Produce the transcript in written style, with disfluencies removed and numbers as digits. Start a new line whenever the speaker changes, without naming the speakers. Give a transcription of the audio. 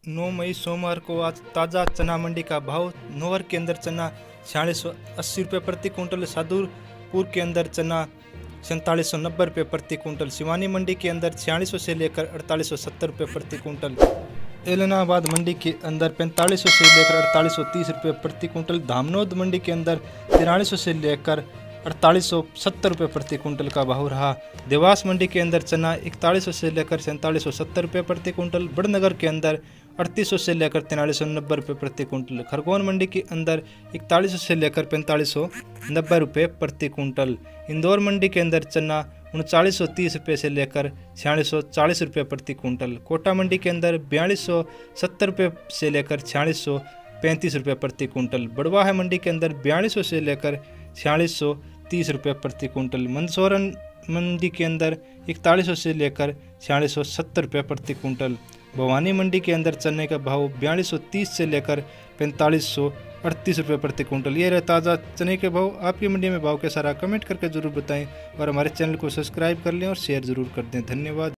9 मई सोमवार को आज ताज़ा चना मंडी का भाव। नोहर के अंदर चना 4680 रुपये प्रति कुंटल, सादुलपुर के अंदर चना 4790 रुपये प्रति कुंटल, सिवानी मंडी के अंदर 4600 से लेकर 4870 रुपये प्रति कुंटल, एलनाबाद मंडी के अंदर 4500 से लेकर 4830 रुपये प्रति कुंटल, धामनोद मंडी के अंदर 4300 से लेकर 4870 रुपये प्रति कुंटल का भाव रहा। देवास मंडी के अंदर चना 4100 से लेकर 4770 रुपये प्रति कुंटल, बड़नगर के अंदर 3800 से लेकर 4390 रुपये प्रति कुंटल, खरगोन मंडी के अंदर 4100 से लेकर 4590 रुपये प्रति कुंटल, इंदौर मंडी के अंदर चना 3930 रुपये से लेकर 4640 रुपये प्रति कुंटल, कोटा मंडी के अंदर 4270 रुपये से लेकर 4635 रुपये प्रति कुंटल, बड़वाह मंडी के अंदर 4200 से लेकर 4630 रुपये प्रति कुंटल, मंदसौरन मंडी के अंदर 4100 से लेकर 4670 रुपये प्रति कुंटल, भवानी मंडी के अंदर चने का भाव 4230 से लेकर 4538 रुपये प्रति कुंटल। ये रहे ताज़ा चने के भाव। आपकी मंडी में भाव कैसा रहा कमेंट करके ज़रूर बताएं और हमारे चैनल को सब्सक्राइब कर लें और शेयर ज़रूर कर दें। धन्यवाद।